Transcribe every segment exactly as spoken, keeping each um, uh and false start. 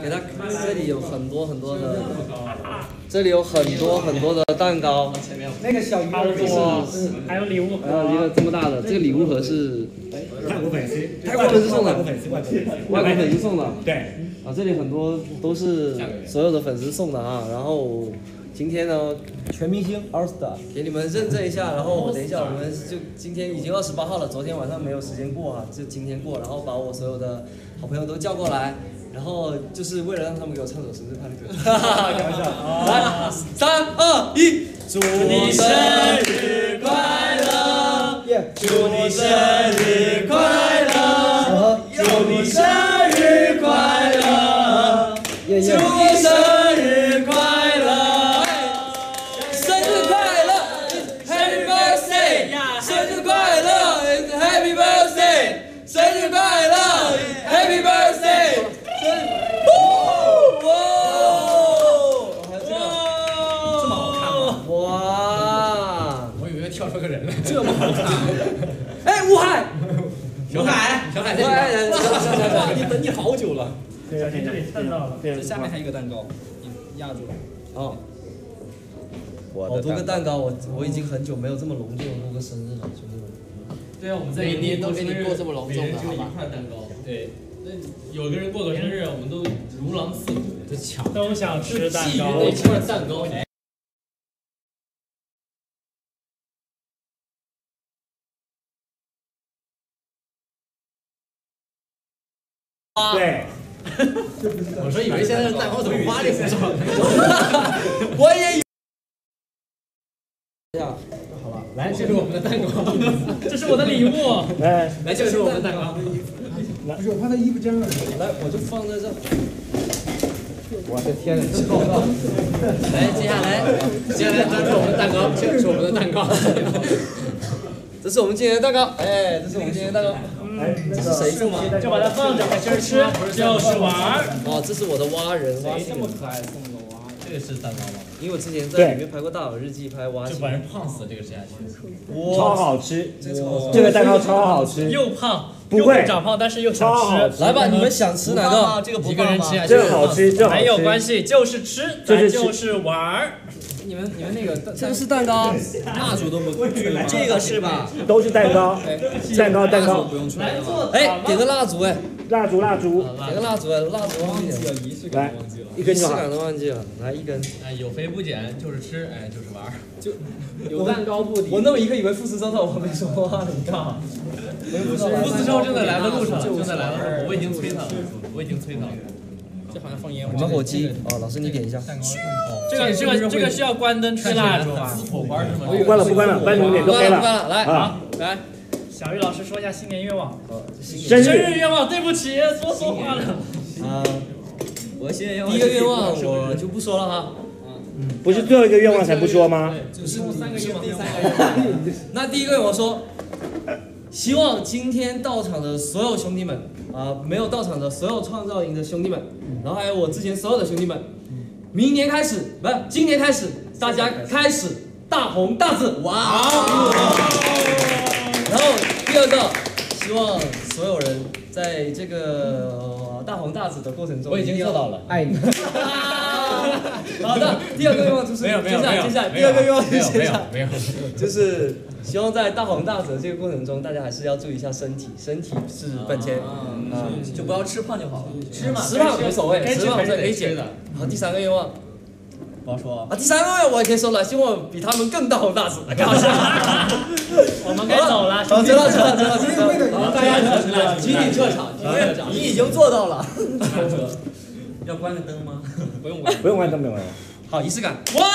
给他，这里有很多很多的，这里有很多很多的蛋糕。 那个小鱼儿是， 还有礼物盒， 还有一个这么大的，这个礼物盒是泰国粉丝， 泰国粉丝送的， 外国粉丝，外国粉丝， 外国粉丝送的。 对， 啊，这里很多都是所有的粉丝送的啊，然后。今天呢， 全明星 All Star 给你们认证一下，然后等一下我们就今天已经二十八号了，昨天晚上没有时间过啊，就今天过，然后把我所有的好朋友都叫过来，然后就是为了让他们给我唱首生日快乐歌，哈哈哈，开玩笑，来，三二一，祝你生日快乐，祝你生日快乐，祝你生日快乐，祝你生日快乐。 这么好看！ 哎，吴海， 小海，小海在这边。哇，你等你好久了。 小心这里蹭到了。 这下面还有一个蛋糕，你压住了。 哦。好多个蛋糕，我我已经很久没有这么隆重的过个生日了，兄弟们。 对啊，我们在每年都给你过这么隆重的，好吧？ 一块蛋糕。对，那有个人过个生日，我们都如狼似虎的抢， 都想吃蛋糕。 一块蛋糕。 对， 我说以为现在的蛋糕怎么花里胡哨的？ 我也以为。 好了，来，这是我们的蛋糕， 这是我的礼物。 来， 来，这是我们的蛋糕。 不是我怕他衣服脏了。 来，我就放在这。 我的天呐，这好大！ 来，接下来，接下来端出我们的蛋糕，这是我们的蛋糕。 这是我们今天的蛋糕，哎，这是我们今天的蛋糕。 哎， 这是谁送的？ 就把它放着，没事吃，就是玩儿。 哦，这是我的蛙人，蛙这么可爱送的蛙，这个是蛋糕吗？ 因为我之前在里面拍过大佬日记，拍蛙。 这把人胖死，这个谁还吃？ 超好吃，这个蛋糕超好吃。 又胖， 不会长胖，但是又想吃。 来吧，你们想吃哪个？ 这个一个人吃下去， 这个好吃，这好吃。 没有关系，就是吃，咱就是玩儿。 你们你们那个这个是蛋糕， 蜡烛都不去吗？ 这个是吧？ 都是蛋糕，蛋糕蛋糕。 不用出来了。 哎，点个蜡烛哎， 蜡烛蜡烛， 点个蜡烛哎，蜡烛忘记了， 仪式感忘记了， 一根仪式感都忘记了，来一根。 哎，有肥不减，就是吃，哎，就是玩儿，就有蛋糕不敌。 我那么一刻以为富士周在我旁边说话，你看。 富士周正在来的路上，正在来的路上，我已经催他了，我已经催他了。这好像放烟花。 你们火鸡哦，老师你点一下。 这个这个这个需要关灯吹蜡烛啊。 火花是吗？ 不关了不关了，半点点都黑了。 不关了，来啊来，小玉老师说一下新年愿望。 生生日愿望，对不起，说错话了。 啊，我新年愿望。第一个愿望我就不说了哈。 不是最后一个愿望才不说吗？ 就是三个愿望，第三个愿望。 那第一个愿望说，希望今天到场的所有兄弟们啊，没有到场的所有创造营的兄弟们，然后还有我之前所有的兄弟们，明年开始，不是今年开始，大家开始大红大紫，哇！然后第二个，希望所有人在这个大红大紫的过程中， 我已经做到了， 爱你。 好的，第二个愿望就是， 没有没有没有， 接下来第二个愿望是没有没有， 就是希望在大红大紫的这个过程中，大家还是要注意一下身体，身体是本钱啊， 就不要吃胖就好了。 吃嘛，吃胖无所谓，吃胖是可以减的。好，第三个愿望， 不好说啊，第三个愿望我也可以说了，希望我比他们更大红大紫。开玩笑， 我们该走了， 好，知道知道知道知道， 好，大家集体撤场，集体撤场， 你已经做到了。 要关个灯吗？ 不用关， 不用关灯，不用关。 好，仪式感。哇！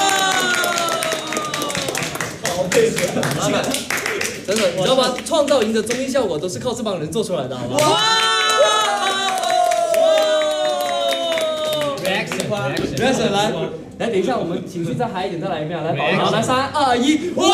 好配合，老板，真的，你知道吗？创造营的综艺效果都是靠这帮人做出来的，好不好？哇 ！reaction，reaction，来，来，等一下，我们情绪再嗨一点，再来一遍，来，好，来，三二一，哇！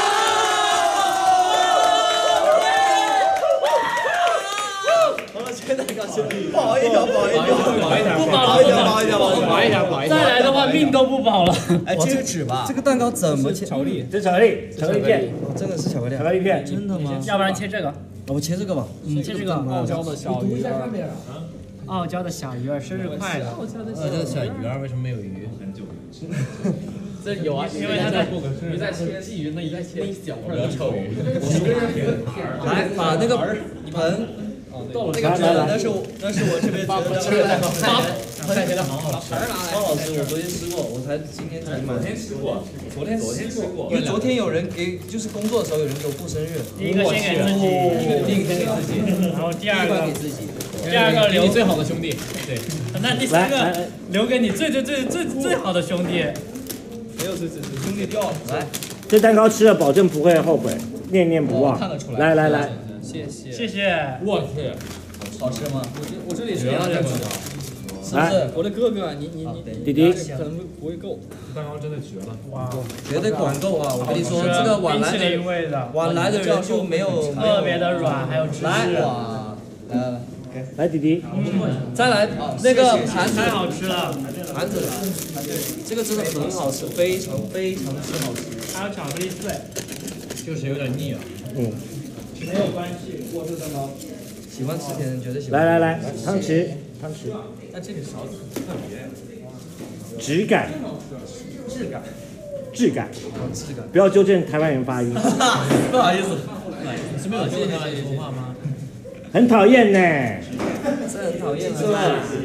不好一条，不好一条， 不好一条， 不保了， 不好一条，不好一条， 不好一条， 再来的话命都不保了。 哎，这个纸吧， 这个蛋糕怎么切？ 巧克力，这巧克力，巧克力片， 真的是巧克力， 巧克力片， 真的吗？ 要不然切这个， 我切这个吧。 你切这个。 傲娇的小鱼儿， 傲娇的小鱼儿生日快乐！ 傲娇的小鱼儿为什么没有鱼？这有啊， 因为他在鱼在切细鱼，那一切一小块的臭鱼。 来把那个盆，那个纸那是我那是我这边吃的蛋糕， 看起来好好吃， 超好吃，我昨天吃过，我才今天才买。 昨天吃过，昨天昨天吃过， 因为昨天有人给，就是工作的时候有人给我过生日， 第一个先给自己， 第一个先给自己， 然后第二个给自己， 第二个留你最好的兄弟，对， 那第三个留给你最最最最最好的兄弟。 没有最最最兄弟掉了，来， 这蛋糕吃了保证不会后悔，念念不忘。 看得出来。 来来来， 谢谢， 谢谢。 我去， 好吃吗？ 我这我这里是要这个， 是不是？ 我的哥哥，你你你弟弟， 可能不会够。 蛋糕真的绝了， 哇， 绝对管够啊！我跟你说，这个晚来冰淇淋的味的， 晚来的人就没有特别的软，还有芝士。 来，哇，来来来。 来弟弟， 再来那个盘子， 太好吃了， 盘子，这个真的很好吃，非常非常之好吃。 还有巧克力碎， 就是有点腻啊。 嗯， 没有关系，我是蛋糕。 喜欢吃甜的绝对喜欢。 来来来，汤匙汤匙， 但这个勺子很特别， 质感质感， 质感， 质感。 不要纠正台湾人发音， 不好意思， 你是没有听台湾人说话吗？ 很讨厌呢。 这很讨厌是吧？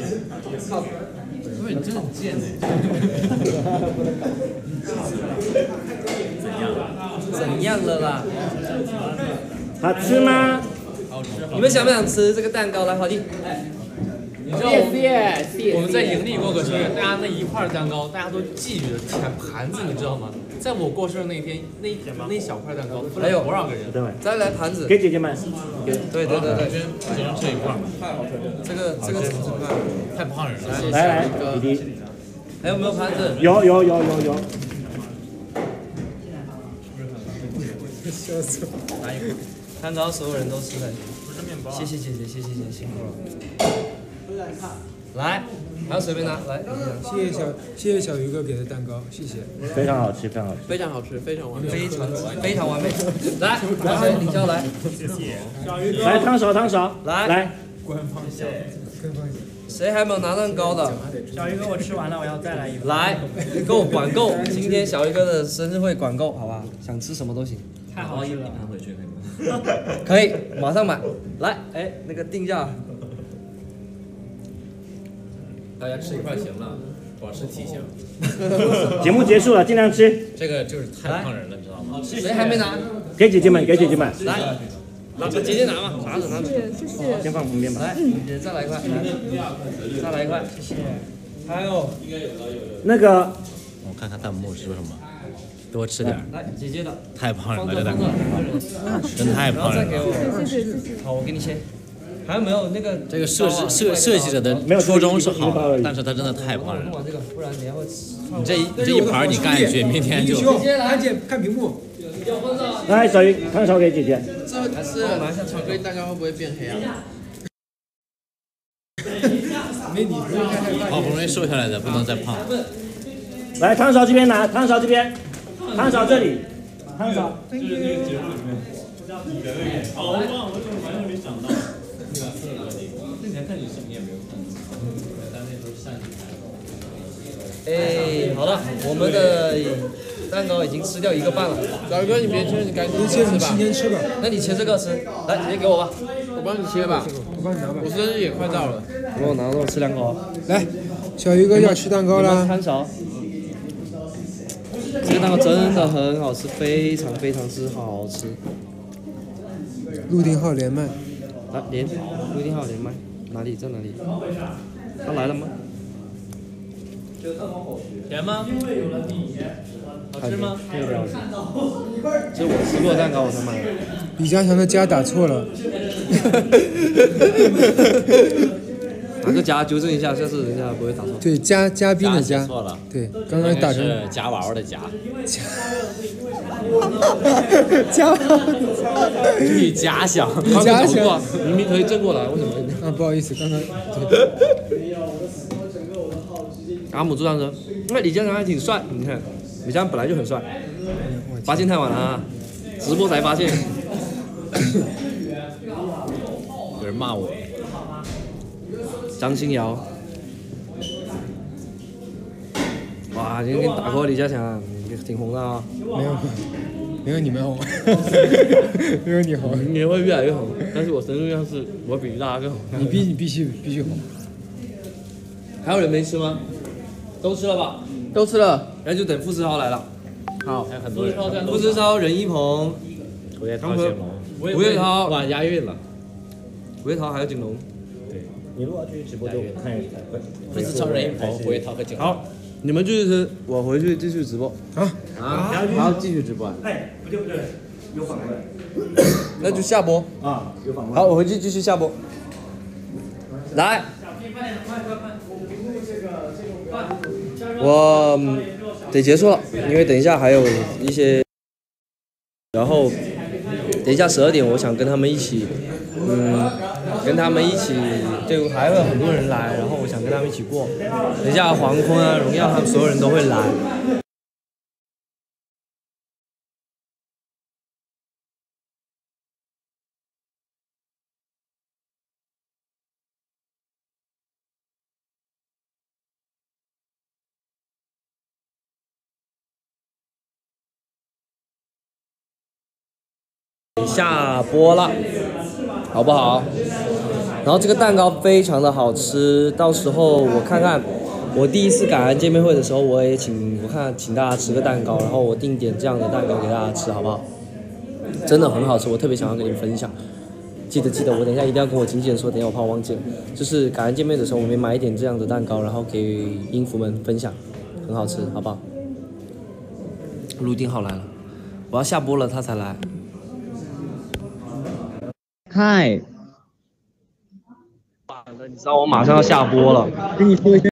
因为你真的很贱哎。 怎样了啦？ 好吃吗？ 好吃。 你们想不想吃这个蛋糕？来，华弟。 你知道我们我们在营地过个生日，大家那一块蛋糕，大家都觊觎着舔盘子，你知道吗？在我过生日那天，那那一小块蛋糕分了多少个人？ 对， 再来盘子。 给姐姐们。 对对对对对， 只能吃一块。 这个这个真快， 太胖人了。 来来，弟弟。 还有没有盘子？ 有有有有有。 笑死我！哪有？蛋糕所有人都吃了。谢谢姐姐，谢谢姐姐，辛苦了。来，还有随便拿来。 谢谢小谢谢小鱼哥给的蛋糕，谢谢。 非常好吃，非常好吃。 非常好吃，非常完美， 非常非常完美。来，来谁？李潇来。 谢谢。小鱼哥。 来汤勺汤勺， 来来。 官方小，官方小。 谁还没有拿蛋糕的？ 小鱼哥，我吃完了，我要再来一份。 来，给我管够！今天小鱼哥的生日会管够，好吧？想吃什么都行。 太好吃了。 回去可以吗？ 可以，马上买。来，哎，那个定价。 大家吃一块行了，保持体型。 节目结束了，尽量吃。 这个就是太胖人了，你知道吗？ 谁还没拿？ 给姐姐们，给姐姐们。 来，拿姐姐拿嘛，拿着拿着。 谢谢。 先放旁边吧。 来，姐再来一块，来，再来一块，谢谢。还有那个， 我看看弹幕说什么，多吃点。 来，姐姐的。 太胖人了， 放这这蛋糕，真太然后胖人了。 再给我。 谢谢谢谢。 好，我给你签。还有没有那个？ 这个设计设设计者的初衷是好的，但是他真的太胖人了。 不管这个，不然你还会吃。 你这一你这一盘你干下去，明天就。 姐姐来，姐看屏幕。 来小鱼汤勺给姐姐。 这吃巧克力蛋糕会不会变黑啊？没你不用太害怕。 好不容易瘦下来的，不能再胖。 来汤勺这边拿，汤勺这边，汤勺这里，汤勺。 就是那个节目里面，你的那个，哦，我忘了，我怎么完全没想到。那年看你视频也没有看，但那时候下雨。 哎，好了，我们的蛋糕已经吃掉一个半了。 小鱼哥，你别切，你赶紧切， 吃吧。提前吃吧。 那你切这个吃，来，姐姐给我吧。 我帮你切吧，我帮你拿吧。我生日也快到了。 给我拿，让我吃两口。 来，小鱼哥要吃蛋糕啦。 汤勺。这个蛋糕真的很好吃，非常非常之好吃。 陆定浩连麦。 来，连陆定浩连麦，哪里在哪里？他来了吗？ 甜吗？ 好吃吗？这个这是我吃过的蛋糕，我才买的。 李嘉强的家打错了。 哪个家？纠正一下，下次人家不会打错。 对，嘉嘉宾的嘉。 错了。 对，刚刚打成。 是夹娃娃的夹。 嘉。 你假想。 你假想。 明明可以正过来，为什么？ 啊，不好意思，刚刚。 阿姆助战车，因为李嘉诚还挺帅，你看，李嘉诚本来就很帅。发现太晚了啊，直播才发现。 有人骂我。 张新瑶。哇，今天跟打过李佳强，挺红的啊。 没有，没有你们红，没有你红。 你会越来越红，但是我深入样是我比大家更红。 你必你必须必须红。 还有人没吃吗？都吃了吧？ 都吃了， 那就等傅志超来了。 好， 还有很多人。 傅志超、任一鹏、 胡彦涛、谢龙， 吴彦涛， 哇，押韵了。 吴彦涛还有景龙。 对， 你如果要继续直播就看一下。 不是超人一鹏、胡彦涛和景。 好，你们继续吃，我回去继续直播。 啊啊，还要继续直播啊？ 哎，不对不对，有反馈。 那就下播。 啊，有反馈。 好，我回去继续下播。来。我得结束了，因为等一下还有一些，然后等一下十二点，我想跟他们一起，嗯，跟他们一起，对，还会有很多人来，然后我想跟他们一起过。等一下黄坤啊、荣耀他们所有人都会来。下播了，好不好？然后这个蛋糕非常的好吃，到时候我看看，我第一次感恩见面会的时候，我也请我看请大家吃个蛋糕，然后我定点这样的蛋糕给大家吃，好不好？真的很好吃，我特别想要跟你们分享。记得记得，我等一下一定要跟我经纪人说，等一下我怕我忘记了。就是感恩见面的时候，我们买一点这样的蛋糕，然后给音符们分享，很好吃，好不好？陆定浩来了，我要下播了，他才来。 嗨， 你知道我马上要下播了， 跟你说一下。